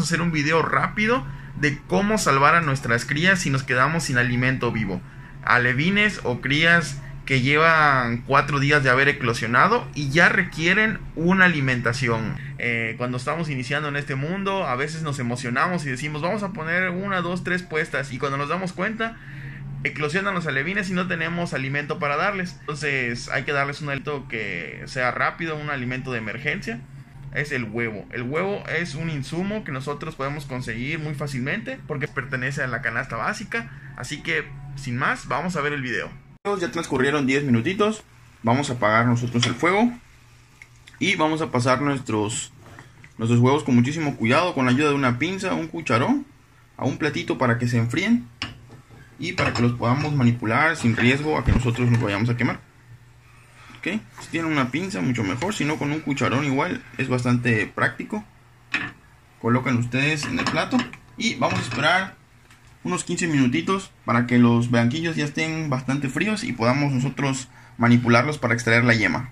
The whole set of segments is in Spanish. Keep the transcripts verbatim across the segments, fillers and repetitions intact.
a hacer un video rápido de cómo salvar a nuestras crías si nos quedamos sin alimento vivo. Alevines o crías que llevan cuatro días de haber eclosionado y ya requieren una alimentación. Eh, cuando estamos iniciando en este mundo, a veces nos emocionamos y decimos, vamos a poner una, dos, tres puestas, y cuando nos damos cuenta, eclosionan los alevines y no tenemos alimento para darles. Entonces hay que darles un alimento que sea rápido, un alimento de emergencia. Es el huevo. El huevo es un insumo que nosotros podemos conseguir muy fácilmente porque pertenece a la canasta básica. Así que, sin más, vamos a ver el video. Ya transcurrieron diez minutitos. Vamos a apagar nosotros el fuego y vamos a pasar nuestros, nuestros huevos con muchísimo cuidado, con la ayuda de una pinza, un cucharón, a un platito para que se enfríen y para que los podamos manipular sin riesgo a que nosotros nos vayamos a quemar. Ok, si tienen una pinza mucho mejor, si no con un cucharón igual es bastante práctico. Colocan ustedes en el plato y vamos a esperar unos quince minutitos para que los blanquillos ya estén bastante fríos y podamos nosotros manipularlos para extraer la yema.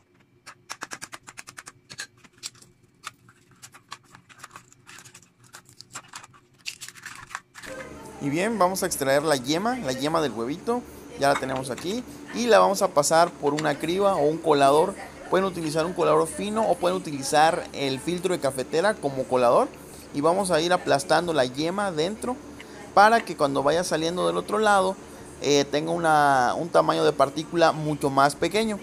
Y bien, vamos a extraer la yema, la yema del huevito. Ya la tenemos aquí y la vamos a pasar por una criba o un colador. Pueden utilizar un colador fino o pueden utilizar el filtro de cafetera como colador. Y vamos a ir aplastando la yema dentro para que cuando vaya saliendo del otro lado eh, tenga una, un tamaño de partícula mucho más pequeño.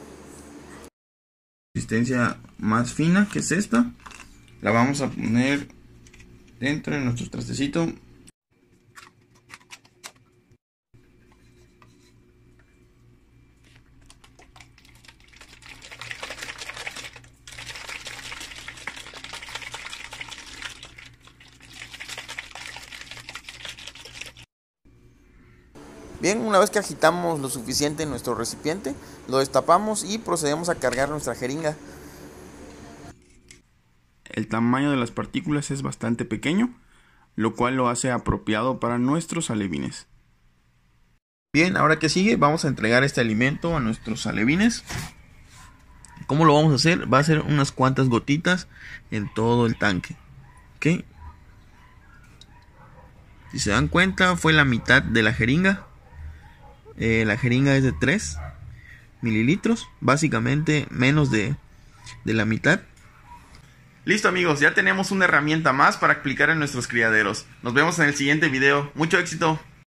Consistencia más fina, que es esta, la vamos a poner dentro de nuestro trastecito. Bien, una vez que agitamos lo suficiente en nuestro recipiente, lo destapamos y procedemos a cargar nuestra jeringa. El tamaño de las partículas es bastante pequeño, lo cual lo hace apropiado para nuestros alevines. Bien, ahora que sigue, vamos a entregar este alimento a nuestros alevines. ¿Cómo lo vamos a hacer? Va a ser unas cuantas gotitas en todo el tanque. ¿Ok? Si se dan cuenta, fue la mitad de la jeringa. Eh, la jeringa es de tres mililitros, básicamente menos de, de la mitad. Listo amigos, ya tenemos una herramienta más para aplicar en nuestros criaderos. Nos vemos en el siguiente video. Mucho éxito.